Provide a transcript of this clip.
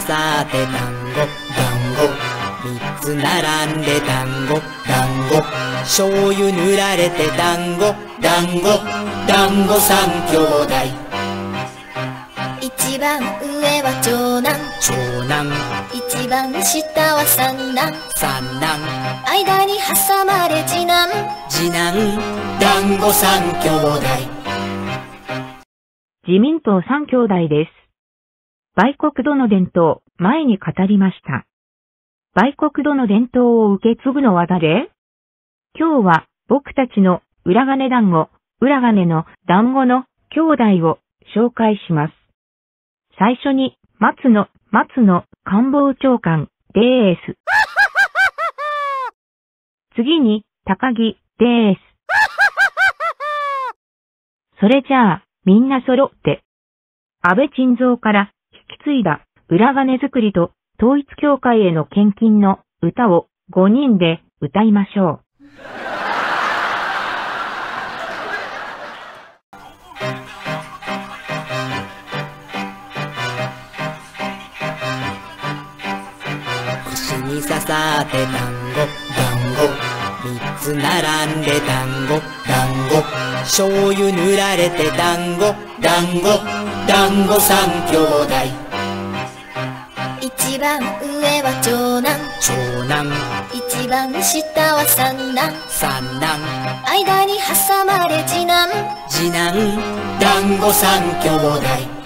さって団子団子、三つ並んで団子団子、醤油塗られて団子団子、団子三兄弟。 一番上は長男、 長男一番下は三男、 三男間に挟まれ次男、 次男、団子三兄弟。 自民党三兄弟です。売国土の伝統、前に語りました。売国土の伝統を受け継ぐのは誰？今日は僕たちの裏金団子、裏金の団子の兄弟を紹介します。最初に松野官房長官です。次に高木です。それじゃあみんな揃って安倍晋三から引き継いだ裏金作りと統一教会への献金の歌を5人で歌いましょう。 串に刺さって団子団子、三つ並んで団子団子、醤油塗られて団子団子、団子三兄弟。 一番上は長男、 長男一番下は三男、 三男間に挟まれ次男、 次男、団子三兄弟。